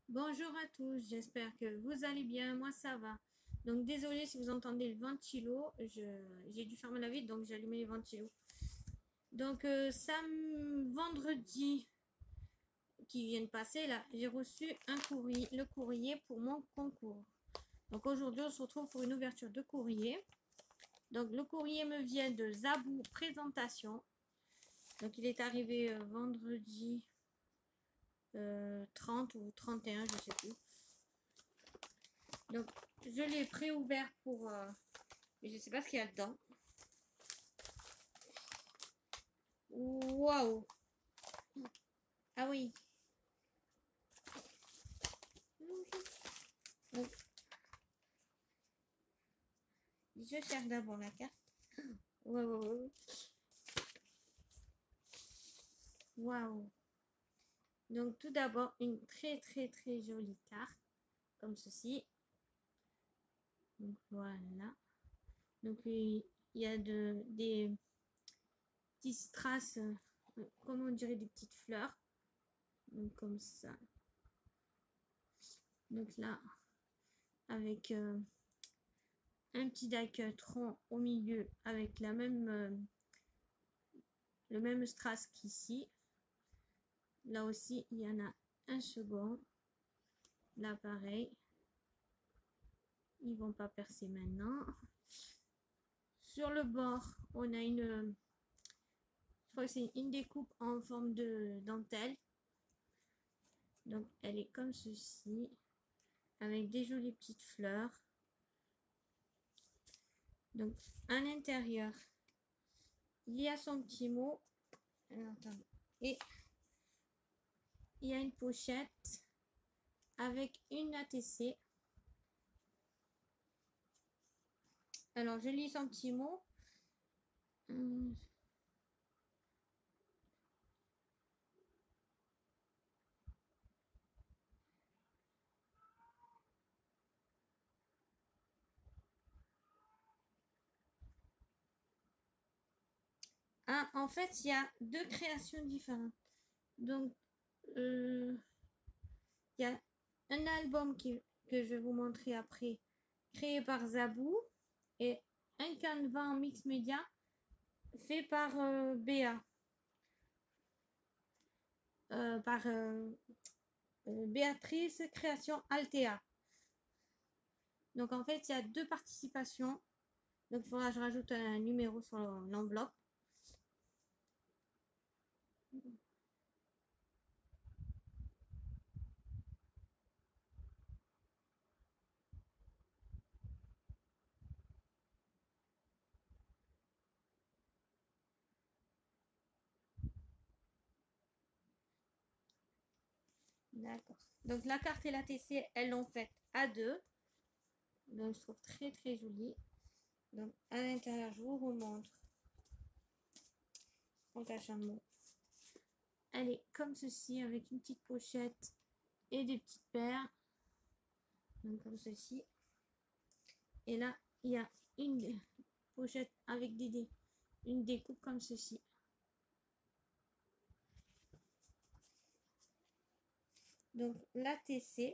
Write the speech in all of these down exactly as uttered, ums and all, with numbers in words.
Bonjour à tous, j'espère que vous allez bien, moi ça va. Donc désolé si vous entendez le ventilo, je, j'ai dû fermer la vitre donc j'ai allumé les ventilos. Donc euh, sam vendredi qui vient de passer là, j'ai reçu un courrier, le courrier pour mon concours. Donc aujourd'hui on se retrouve pour une ouverture de courrier. Donc le courrier me vient de Zabou Présentation. Donc il est arrivé euh, vendredi euh, trente ou trente et un, je sais plus. Donc, je l'ai pré-ouvert pour... Euh, mais je sais pas ce qu'il y a dedans. Waouh! Ah oui. Donc, je cherche d'abord la carte. Waouh! Waouh! Donc, tout d'abord, une très très très jolie carte. Comme ceci. Donc, voilà. Donc, il y a de, des petites strass, euh, comme on dirait des petites fleurs. Donc, comme ça. Donc là, avec euh, un petit die-cut rond au milieu avec la même, euh, le même strass qu'ici. Là aussi, il y en a un second. Là, pareil. Ils vont pas percer maintenant. Sur le bord, on a une, je crois que c'est une découpe en forme de dentelle. Donc, elle est comme ceci, avec des jolies petites fleurs. Donc, à l'intérieur, il y a son petit mot. Et il y a une pochette avec une A T C. Alors, je lis son petit mot. Hum. Ah, en fait, il y a deux créations différentes. Donc, euh, il y a un album qui, que je vais vous montrer après, créé par Zabou, et un canevas en mix média fait par euh, Béa, euh, par euh, euh, Béatrice Création Altea. Donc en fait, il y a deux participations. Donc il faudra que je rajoute un numéro sur l'enveloppe. D'accord. Donc la carte et la T C, elles l'ont faite à deux. Donc je trouve très très jolie. Donc à l'intérieur, je vous remontre. On cache un mot. Elle est comme ceci, avec une petite pochette et des petites paires. Donc comme ceci. Et là, il y a une pochette avec des, des une découpe comme ceci. Donc l'A T C.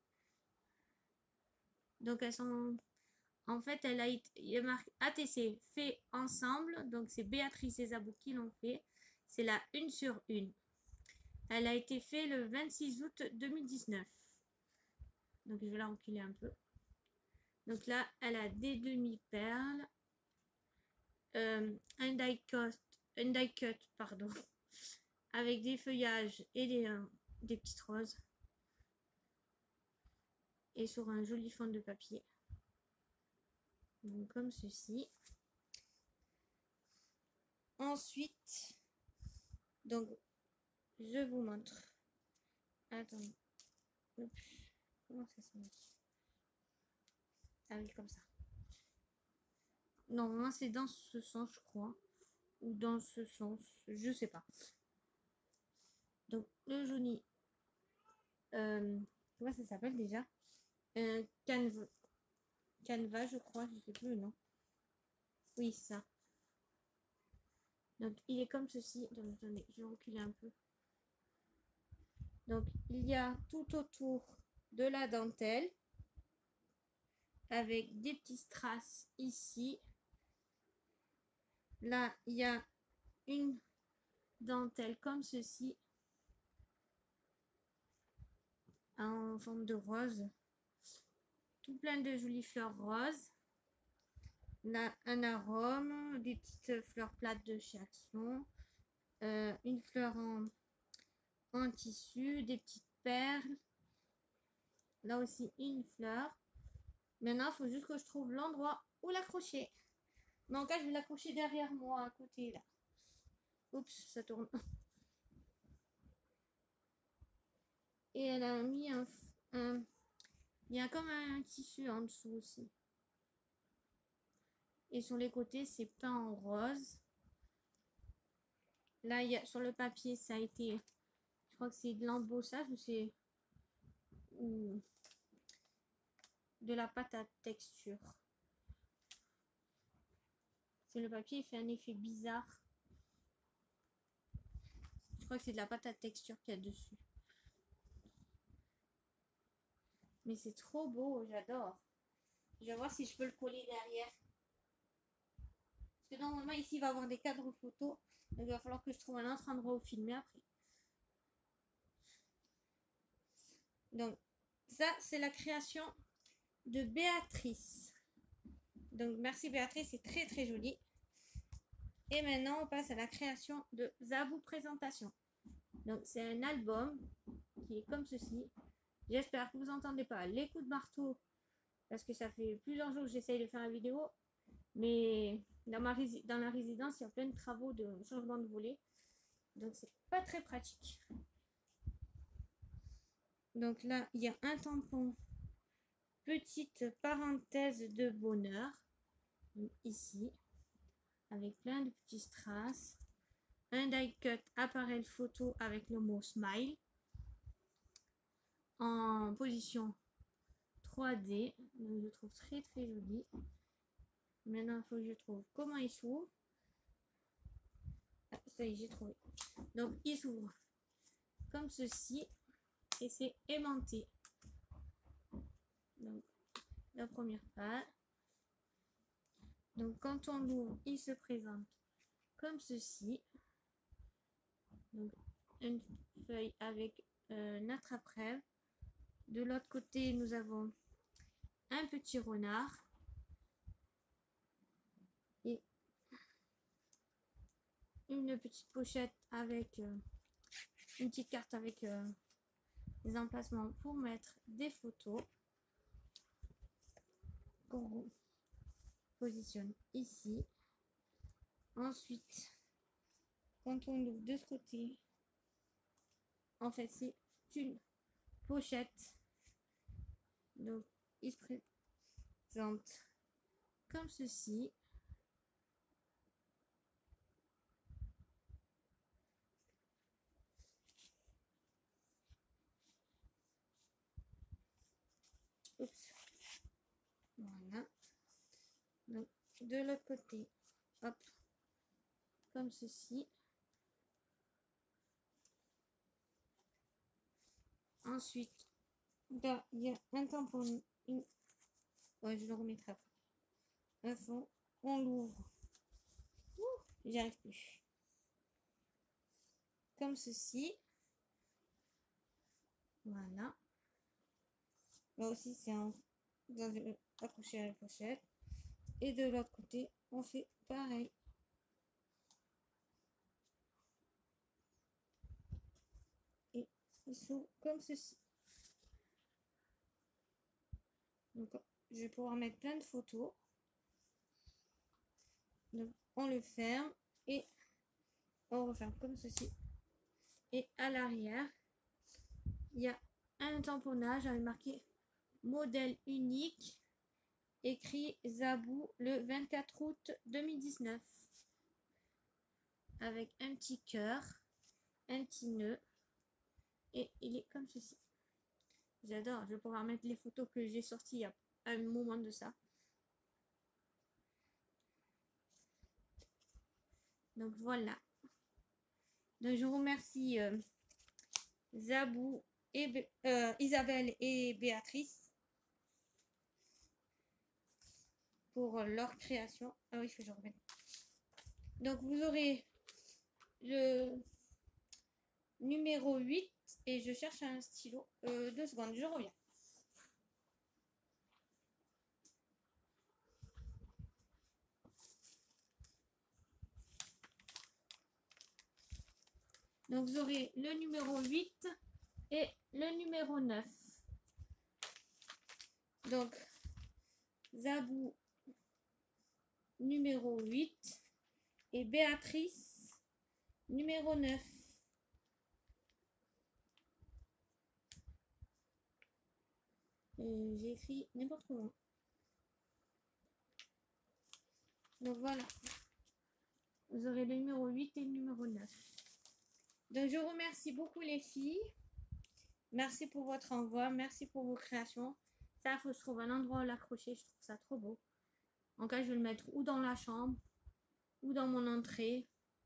Donc elles sont... En fait, elle a été, il y a marqué A T C fait ensemble. Donc c'est Béatrice et Zabou qui l'ont fait. C'est la une sur une. Elle a été faite le vingt-six août deux mille dix-neuf. Donc je vais la reculer un peu. Donc là, elle a des demi-perles. Euh, un die cut, un die cut pardon, avec des feuillages et des, euh, des petites roses. Et sur un joli fond de papier. Donc comme ceci. Ensuite, donc je vous montre. Attends. Oups. Comment ça se met? Ah oui, comme ça. Normalement, c'est dans ce sens, je crois. Ou dans ce sens, je sais pas. Donc, le jauni. Euh, comment ça s'appelle déjà? euh, Canva. Canva, je crois, je sais plus le nom. Oui, ça. Donc, il est comme ceci. Donc, attendez, je vais reculer un peu. Donc, il y a tout autour de la dentelle avec des petits strass ici. Là, il y a une dentelle comme ceci en forme de rose. Tout plein de jolies fleurs roses. Là, un arôme, des petites fleurs plates de chez Action, euh, une fleur en, en tissu, des petites perles. Là aussi, une fleur. Maintenant, il faut juste que je trouve l'endroit où l'accrocher. Donc là, je vais l'accrocher derrière moi, à côté, là. Oups, ça tourne. Et elle a mis un... un il y a comme un tissu en dessous aussi. Et sur les côtés, c'est peint en rose. Là, il y a, sur le papier, ça a été... Je crois que c'est de l'embossage ou c'est... Ou de la pâte à texture. C'est le papier, il fait un effet bizarre. Je crois que c'est de la pâte à texture qu'il y a dessus. Mais c'est trop beau, j'adore. Je vais voir si je peux le coller derrière. Parce que normalement, ici, il va y avoir des cadres photos. Donc, il va falloir que je trouve un autre endroit où filmer après. Donc, ça, c'est la création de Béatrice. Donc, merci Béatrice, c'est très très joli. Et maintenant, on passe à la création de Zabou Présentation. Donc, c'est un album qui est comme ceci. J'espère que vous n'entendez pas les coups de marteau parce que ça fait plusieurs jours que j'essaye de faire la vidéo. Mais dans, ma dans la résidence, il y a plein de travaux de changement de volet. Donc, c'est pas très pratique. Donc là, il y a un tampon. Petite parenthèse de bonheur. Donc, ici. Avec plein de petits strass. Un die cut appareil photo avec le mot smile. En position trois D. Donc, je trouve très très joli. Maintenant, il faut que je trouve comment il s'ouvre. Ah, ça y est, j'ai trouvé. Donc, il s'ouvre comme ceci. Et c'est aimanté. Donc, la première page. Donc, quand on l'ouvre, il se présente comme ceci. Donc, une feuille avec euh, un attrape-rêve. De l'autre côté, nous avons un petit renard. Et une petite pochette avec euh, une petite carte avec euh, des emplacements pour mettre des photos. Qu'on vous positionne ici. Ensuite, quand on ouvre de ce côté, en fait, c'est une pochette. Donc, il se présente comme ceci. Oups. Voilà. Donc, de l'autre côté, hop, comme ceci. Ensuite, là, il y a un tampon. Une... Ouais, je le remettrai après. Un fond, on l'ouvre. J'y arrive plus. Comme ceci. Voilà. Là aussi, c'est un... accroché à la pochette. Et de l'autre côté, on fait pareil. Et il s'ouvre comme ceci. Donc, je vais pouvoir mettre plein de photos. Donc, on le ferme et on referme comme ceci. Et à l'arrière, il y a un tamponnage avec marqué modèle unique, écrit Zabou le vingt-quatre août deux mille dix-neuf. Avec un petit cœur, un petit nœud. Et il est comme ceci. J'adore, je vais pouvoir mettre les photos que j'ai sorties il y a un moment de ça. Donc voilà. Donc je vous remercie euh, Zabou et Bé- euh, Isabelle et Béatrice pour leur création. Ah oui, il faut que je revienne. Donc vous aurez le numéro huit et je cherche un stylo. Euh, deux secondes, je reviens. Donc vous aurez le numéro huit et le numéro neuf. Donc Zabou numéro huit et Béatrice numéro neuf. Euh, J'ai écrit n'importe comment. Donc voilà. Vous aurez le numéro huit et le numéro neuf. Donc je vous remercie beaucoup les filles. Merci pour votre envoi. Merci pour vos créations. Ça, il faut que je trouve un endroit où l'accrocher. Je trouve ça trop beau. En cas, je vais le mettre ou dans la chambre ou dans mon entrée.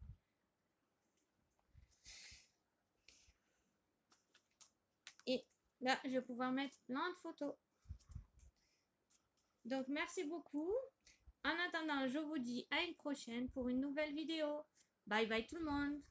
Et là, je vais pouvoir mettre plein de photos. Donc, merci beaucoup. En attendant, je vous dis à une prochaine pour une nouvelle vidéo. Bye bye tout le monde.